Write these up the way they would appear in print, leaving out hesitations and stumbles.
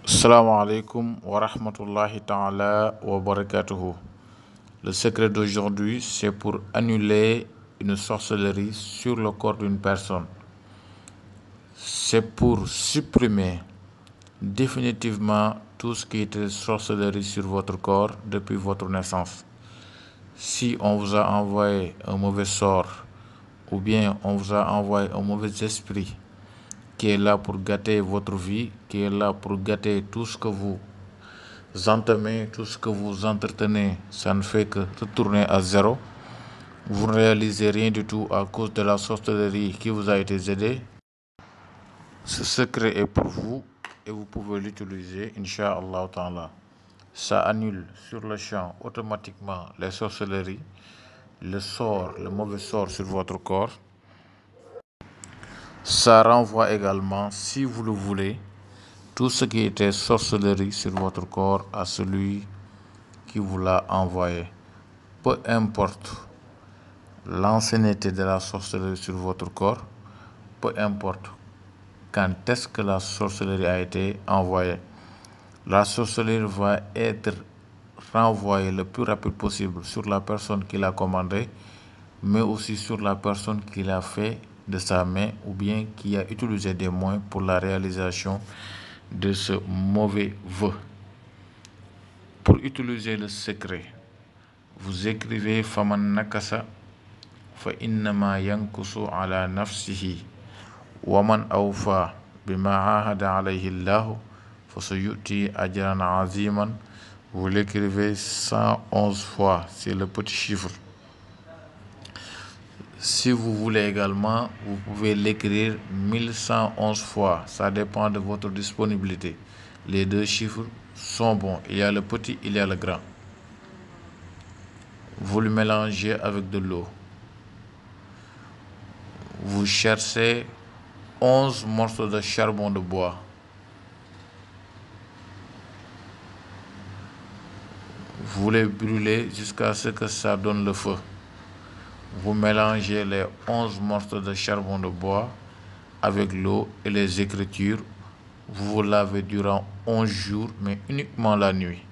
Assalamu alaikum wa rahmatullahi ta'ala wa barakatuhu. Le secret d'aujourd'hui, c'est pour annuler une sorcellerie sur le corps d'une personne. C'est pour supprimer définitivement tout ce qui était sorcellerie sur votre corps depuis votre naissance. Si on vous a envoyé un mauvais sort ou bien on vous a envoyé un mauvais esprit qui est là pour gâter votre vie, qui est là pour gâter tout ce que vous entamez, tout ce que vous entretenez, ça ne fait que retourner à zéro. Vous ne réalisez rien du tout à cause de la sorcellerie qui vous a été aidée. Ce secret est pour vous et vous pouvez l'utiliser, Inch'Allah Ta'ala. Ça annule sur le champ automatiquement les sorcelleries, le mauvais sort sur votre corps. Ça renvoie également, si vous le voulez, tout ce qui était sorcellerie sur votre corps à celui qui vous l'a envoyé. Peu importe l'ancienneté de la sorcellerie sur votre corps, peu importe quand est-ce que la sorcellerie a été envoyée. La sorcellerie va être renvoyée le plus rapide possible sur la personne qui l'a commandée, mais aussi sur la personne qui l'a fait de sa main ou bien qui a utilisé des moyens pour la réalisation de ce mauvais vœu. Pour utiliser le secret, vous écrivez Faman nakasa fa innama yankusu ala nafsihi wa man awfa bima ahada alayhi Allah fa sayuti ajran aziman. Vous l'écrivez 111 fois, c'est le petit chiffre. Si vous voulez également, vous pouvez l'écrire 1111 fois. Ça dépend de votre disponibilité. Les deux chiffres sont bons. Il y a le petit, il y a le grand. Vous le mélangez avec de l'eau. Vous cherchez 11 morceaux de charbon de bois. Vous les brûlez jusqu'à ce que ça donne le feu. Vous mélangez les 11 morceaux de charbon de bois avec l'eau et les écritures. Vous vous lavez durant 11 jours, mais uniquement la nuit.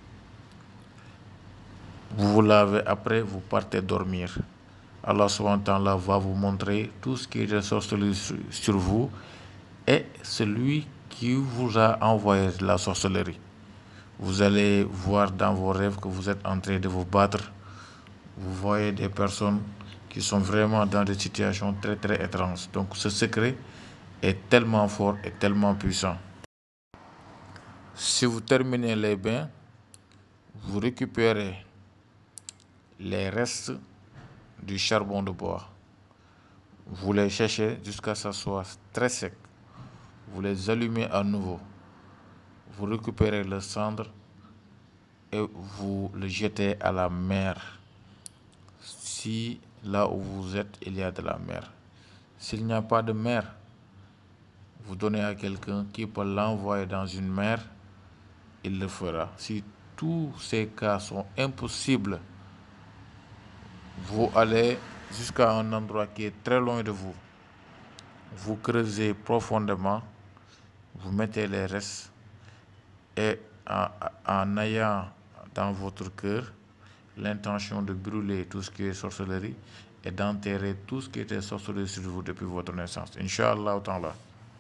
Vous vous lavez après, vous partez dormir. Allah subhanahu wa ta'ala va vous montrer tout ce qui est sorcellerie sur vous et celui qui vous a envoyé la sorcellerie. Vous allez voir dans vos rêves que vous êtes en train de vous battre. Vous voyez des personnes qui sont vraiment dans des situations très très étranges. Donc ce secret est tellement fort et tellement puissant. Si vous terminez les bains, vous récupérez les restes du charbon de bois. Vous les cherchez jusqu'à ce que ça soit très sec. Vous les allumez à nouveau. Vous récupérez le cendre et vous le jetez à la mer. Si là où vous êtes, il y a de la mer. S'il n'y a pas de mer, vous donnez à quelqu'un qui peut l'envoyer dans une mer, il le fera. Si tous ces cas sont impossibles, vous allez jusqu'à un endroit qui est très loin de vous. Vous creusez profondément, vous mettez les restes et en ayant dans votre cœur l'intention de brûler tout ce qui est sorcellerie et d'enterrer tout ce qui était sorcellerie sur vous depuis votre naissance. Inch'Allah ta'ala,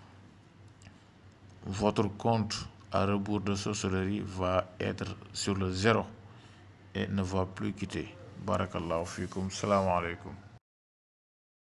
votre compte à rebours de sorcellerie va être sur le zéro et ne va plus quitter. Barakallahu fikum. Salam alaikum.